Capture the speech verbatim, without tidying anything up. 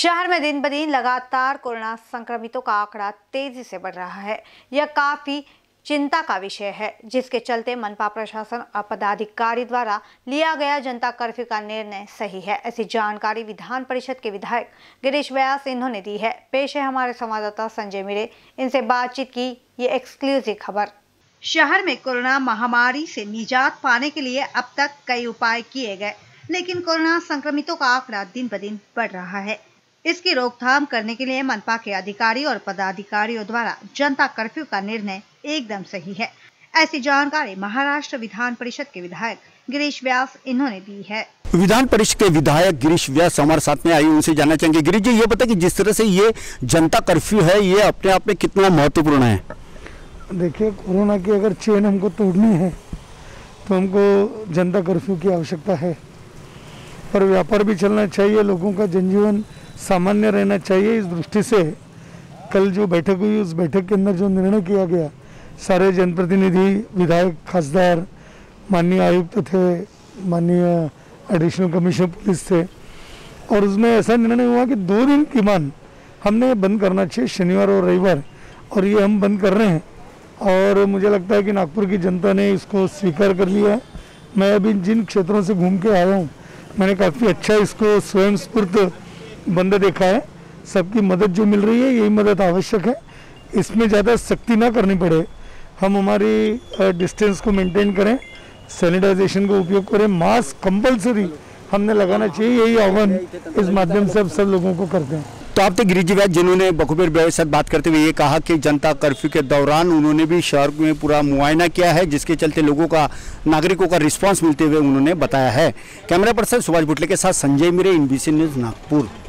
शहर में दिन ब दिन लगातार कोरोना संक्रमितों का आंकड़ा तेजी से बढ़ रहा है। यह काफी चिंता का विषय है, जिसके चलते मनपा प्रशासन और पदाधिकारी द्वारा लिया गया जनता कर्फ्यू का निर्णय सही है। ऐसी जानकारी विधान परिषद के विधायक गिरीश व्यास इन्होंने दी है। पेश है हमारे संवाददाता संजय मिरे, इनसे बातचीत की ये एक्सक्लूसिव खबर। शहर में कोरोना महामारी से निजात पाने के लिए अब तक कई उपाय किए गए, लेकिन कोरोना संक्रमितों का आंकड़ा दिन ब दिन बढ़ रहा है। इसकी रोकथाम करने के लिए मनपा के अधिकारी और पदाधिकारियों द्वारा जनता कर्फ्यू का निर्णय एकदम सही है। ऐसी जानकारी महाराष्ट्र विधान परिषद के विधायक गिरीश व्यास इन्होंने दी है। विधान परिषद के विधायक गिरीश व्यास हमारे साथ में आई, उनसे जानना चाहेंगे। गिरीश जी, ये बताइए कि जिस तरह से ये जनता कर्फ्यू है, ये अपने आप में कितना महत्वपूर्ण है? देखिए, कोरोना की अगर चेन हमको तोड़नी है तो हमको जनता कर्फ्यू की आवश्यकता है, और व्यापार भी चलना चाहिए, लोगों का जनजीवन सामान्य रहना चाहिए। इस दृष्टि से कल जो बैठक हुई, उस बैठक के अंदर जो निर्णय किया गया, सारे जनप्रतिनिधि, विधायक, खासदार, माननीय आयुक्त थे, माननीय एडिशनल कमिश्नर पुलिस थे, और उसमें ऐसा निर्णय हुआ कि दो दिन की मान हमने बंद करना चाहिए, शनिवार और रविवार, और ये हम बंद कर रहे हैं। और मुझे लगता है कि नागपुर की जनता ने इसको स्वीकार कर लिया है। मैं अभी जिन क्षेत्रों से घूम के आया हूँ, मैंने काफ़ी अच्छा इसको स्वयं स्फूर्त बंद देखा है। सबकी मदद जो मिल रही है, यही मदद आवश्यक है। इसमें ज़्यादा सख्ती ना करनी पड़े, हम हमारी डिस्टेंस को मेंटेन करें, सैनिटाइजेशन का उपयोग करें, मास्क कंपलसरी हमने लगाना चाहिए। यही आह्वान इस माध्यम से अब सब लोगों को करते हैं। तो आप थे गिरीश व्यास, जिन्होंने बखूबी के साथ बात करते हुए ये कहा कि जनता कर्फ्यू के दौरान उन्होंने भी शहर में पूरा मुआयना किया है, जिसके चलते लोगों का, नागरिकों का रिस्पांस मिलते हुए उन्होंने बताया है। कैमरा पर्सन सुभाष बुटले के साथ संजय मिरे, इनबीसी न्यूज़ नागपुर।